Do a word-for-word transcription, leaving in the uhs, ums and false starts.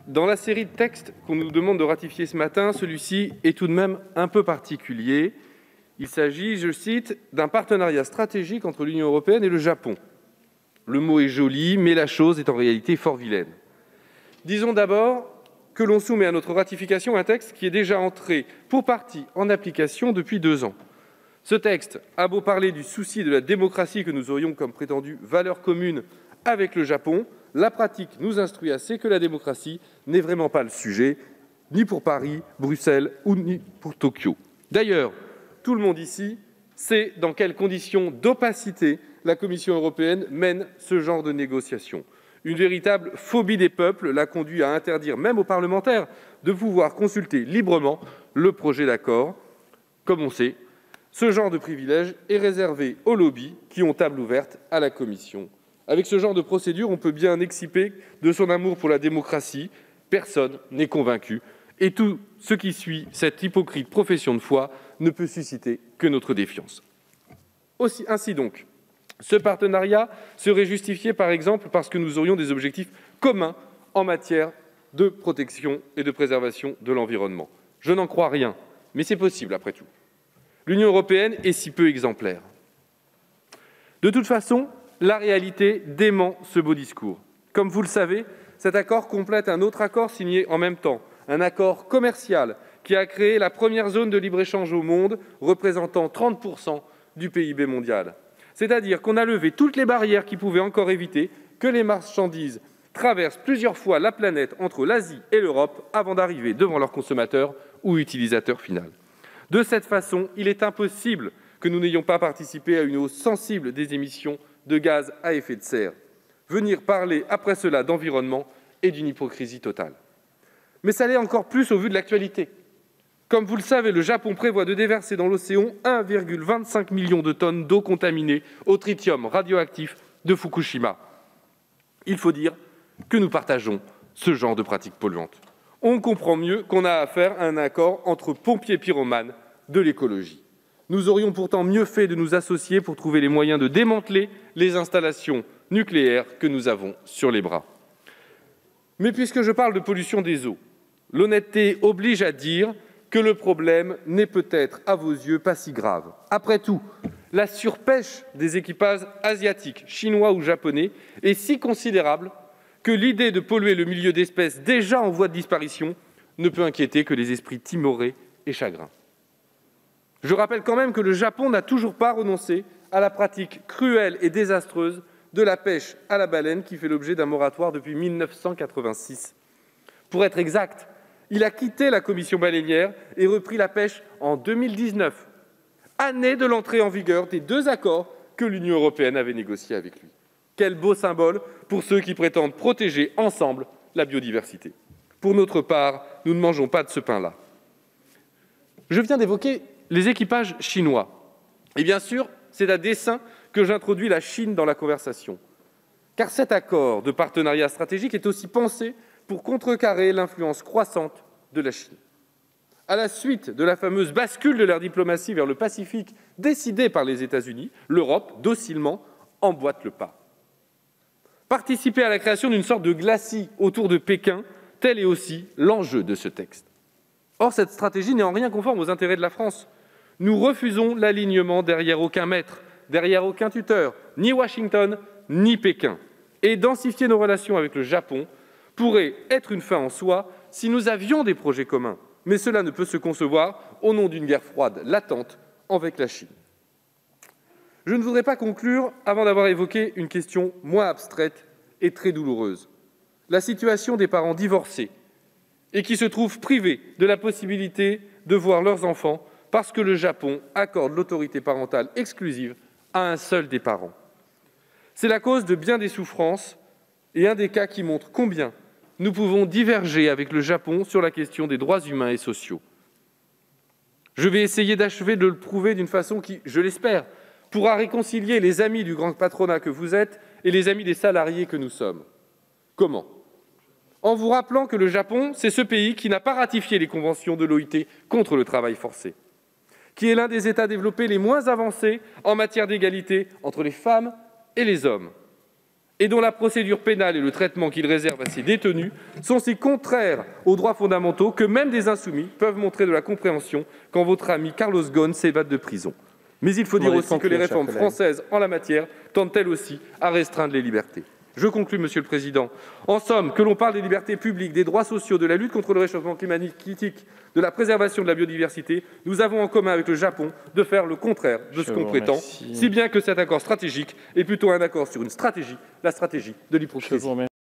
Dans la série de textes qu'on nous demande de ratifier ce matin, celui-ci est tout de même un peu particulier. Il s'agit, je cite, d'un partenariat stratégique entre l'Union européenne et le Japon. Le mot est joli, mais la chose est en réalité fort vilaine. Disons d'abord que l'on soumet à notre ratification un texte qui est déjà entré pour partie en application depuis deux ans. Ce texte a beau parler du souci de la démocratie que nous aurions comme prétendue valeur commune avec le Japon, la pratique nous instruit assez que la démocratie n'est vraiment pas le sujet, ni pour Paris, Bruxelles ou ni pour Tokyo. D'ailleurs, tout le monde ici sait dans quelles conditions d'opacité la Commission européenne mène ce genre de négociations. Une véritable phobie des peuples l'a conduit à interdire même aux parlementaires de pouvoir consulter librement le projet d'accord. Comme on sait, ce genre de privilège est réservé aux lobbies qui ont table ouverte à la Commission. Avec ce genre de procédure, on peut bien exciper de son amour pour la démocratie. Personne n'est convaincu. Et tout ce qui suit cette hypocrite profession de foi ne peut susciter que notre défiance. Aussi, ainsi donc, ce partenariat serait justifié, par exemple, parce que nous aurions des objectifs communs en matière de protection et de préservation de l'environnement. Je n'en crois rien, mais c'est possible après tout. L'Union européenne est si peu exemplaire. De toute façon, la réalité dément ce beau discours. Comme vous le savez, cet accord complète un autre accord signé en même temps, un accord commercial qui a créé la première zone de libre-échange au monde, représentant trente pour cent du P I B mondial. C'est-à-dire qu'on a levé toutes les barrières qui pouvaient encore éviter que les marchandises traversent plusieurs fois la planète entre l'Asie et l'Europe avant d'arriver devant leurs consommateurs ou utilisateurs final. De cette façon, il est impossible que nous n'ayons pas participé à une hausse sensible des émissions de gaz à effet de serre. Venir parler après cela d'environnement est d'une hypocrisie totale. Mais ça l'est encore plus au vu de l'actualité. Comme vous le savez, le Japon prévoit de déverser dans l'océan un virgule vingt-cinq million de tonnes d'eau contaminée au tritium radioactif de Fukushima. Il faut dire que nous partageons ce genre de pratiques polluantes. On comprend mieux qu'on a affaire à un accord entre pompiers pyromanes de l'écologie. Nous aurions pourtant mieux fait de nous associer pour trouver les moyens de démanteler les installations nucléaires que nous avons sur les bras. Mais puisque je parle de pollution des eaux, l'honnêteté oblige à dire que le problème n'est peut-être, à vos yeux, pas si grave. Après tout, la surpêche des équipages asiatiques, chinois ou japonais est si considérable que l'idée de polluer le milieu d'espèces déjà en voie de disparition ne peut inquiéter que les esprits timorés et chagrins. Je rappelle quand même que le Japon n'a toujours pas renoncé à la pratique cruelle et désastreuse de la pêche à la baleine qui fait l'objet d'un moratoire depuis mille neuf cent quatre-vingt-six. Pour être exact, il a quitté la commission baleinière et repris la pêche en deux mille dix-neuf, année de l'entrée en vigueur des deux accords que l'Union européenne avait négociés avec lui. Quel beau symbole pour ceux qui prétendent protéger ensemble la biodiversité. Pour notre part, nous ne mangeons pas de ce pain-là. Je viens d'évoquer les équipages chinois. Et bien sûr, c'est à dessein que j'introduis la Chine dans la conversation. Car cet accord de partenariat stratégique est aussi pensé pour contrecarrer l'influence croissante de la Chine. À la suite de la fameuse bascule de leur diplomatie vers le Pacifique décidée par les États-Unis, l'Europe, docilement, emboîte le pas. Participer à la création d'une sorte de glacis autour de Pékin, tel est aussi l'enjeu de ce texte. Or, cette stratégie n'est en rien conforme aux intérêts de la France. Nous refusons l'alignement derrière aucun maître, derrière aucun tuteur, ni Washington, ni Pékin. Et densifier nos relations avec le Japon pourrait être une fin en soi si nous avions des projets communs. Mais cela ne peut se concevoir au nom d'une guerre froide latente avec la Chine. Je ne voudrais pas conclure avant d'avoir évoqué une question moins abstraite et très douloureuse. La situation des parents divorcés et qui se trouvent privés de la possibilité de voir leurs enfants parce que le Japon accorde l'autorité parentale exclusive à un seul des parents. C'est la cause de bien des souffrances et un des cas qui montre combien nous pouvons diverger avec le Japon sur la question des droits humains et sociaux. Je vais essayer d'achever de le prouver d'une façon qui, je l'espère, pourra réconcilier les amis du grand patronat que vous êtes et les amis des salariés que nous sommes. Comment ? En vous rappelant que le Japon, c'est ce pays qui n'a pas ratifié les conventions de l'O I T contre le travail forcé, qui est l'un des États développés les moins avancés en matière d'égalité entre les femmes et les hommes. et dont la procédure pénale et le traitement qu'il réserve à ses détenus sont si contraires aux droits fondamentaux que même des insoumis peuvent montrer de la compréhension quand votre ami Carlos Ghosn s'évade de prison. Mais il faut dire aussi que les réformes françaises en la matière tendent elles aussi à restreindre les libertés. Je conclus, Monsieur le Président. En somme, que l'on parle des libertés publiques, des droits sociaux, de la lutte contre le réchauffement climatique, de la préservation de la biodiversité, nous avons en commun avec le Japon de faire le contraire de ce qu'on prétend, si bien que cet accord stratégique est plutôt un accord sur une stratégie, la stratégie de l'hypocrisie.